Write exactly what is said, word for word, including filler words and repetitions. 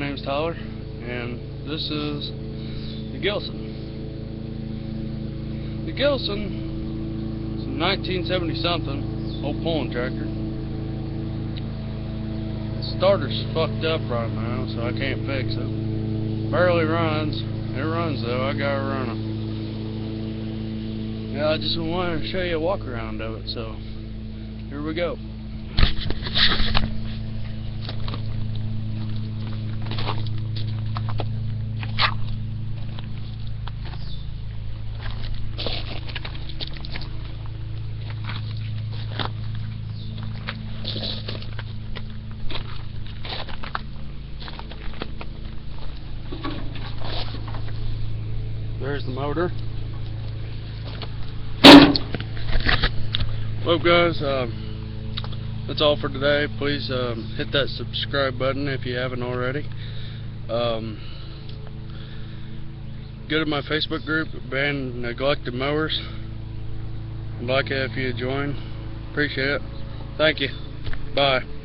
name's Tyler, and this is the Gilson. The Gilson is a nineteen seventy something old pulling tractor. The starter's fucked up right now, so I can't fix it. Barely runs. It runs though. I got it running. Yeah, I just wanted to show you a walk around of it, so here we go. There's the motor. Well guys, um, that's all for today. Please um, hit that subscribe button if you haven't already. Um, go to my Facebook group, Band Neglected Mowers. I'd like it if you join. Appreciate it. Thank you. Bye.